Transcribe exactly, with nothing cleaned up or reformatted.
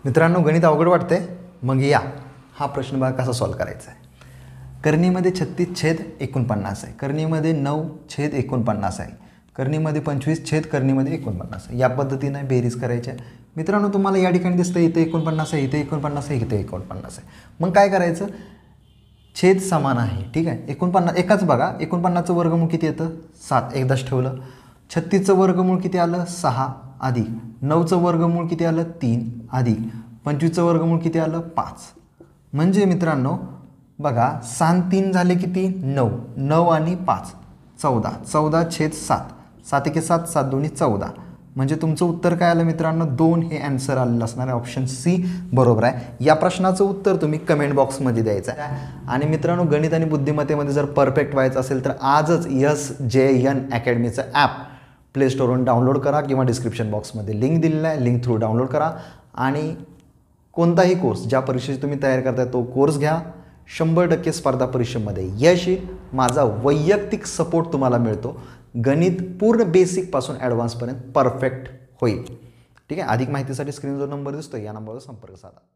मित्रांनो, गणित अवघड वाटते? मग या हा प्रश्न बघा कसा सॉल्व करायचा आहे. करणीमध्ये छत्तीस छेद एकोणपन्नास आहे, करणीमध्ये नऊ छेद एकोणपन्नास आहे, करणीमध्ये पंचवीस छेद करणीमध्ये एकोणपन्नास आहे. या पद्धतीने बेरीज करायची आहे. मित्रांनो, तुम्हाला या ठिकाणी दिसतं इथे एकोणपन्नास आहे, इथे एकोणपन्नास आहे, इथे एकोणपन्नास आहे. मग काय करायचं? छेद समान आहे, ठीक आहे. एकोणपन्नास एकाच बघा, एकोणपन्नासचं वर्गमूळ किती येतं? सात, एकदाच ठेवलं. छत्तीसचं वर्गमूळ किती आलं? सहा अधिक नऊचं वर्गमूळ किती आलं? तीन अधिक पंचवीसचं वर्गमूळ किती आलं? पाच. म्हणजे मित्रांनो बघा, सात तीन झाले किती? नऊ. नऊ आणि पाच चौदा. चौदा छेद सात. सात एके सात, सात दोन्ही चौदा. म्हणजे तुमचं उत्तर काय आलं मित्रांनो? दोन हे आन्सर आलेलं असणार आहे. ऑप्शन सी बरोबर आहे. या प्रश्नाचं उत्तर तुम्ही कमेंट बॉक्समध्ये द्यायचं आहे. आणि मित्रांनो, गणित आणि बुद्धिमत्तेमध्ये जर परफेक्ट व्हायचं असेल तर आजच यस जे एन अकॅडमीचं ॲप प्ले स्टोरवरून डाउनलोड करा किंवा डिस्क्रिप्शन बॉक्समध्ये लिंक दिलेला आहे, लिंक थ्रू डाउनलोड करा. आणि कोणताही कोर्स ज्या परीक्षेची तुम्ही तयार करताय तो कोर्स घ्या. शंभर टक्के स्पर्धा परीक्षेमध्ये यश येईल. माझा वैयक्तिक सपोर्ट तुम्हाला मिळतो. गणित पूर्ण बेसिकपासून ॲडव्हान्सपर्यंत परफेक्ट होईल. ठीक आहे. अधिक माहितीसाठी स्क्रीनवर नंबर दिसतो, या नंबरवर संपर्क साधा.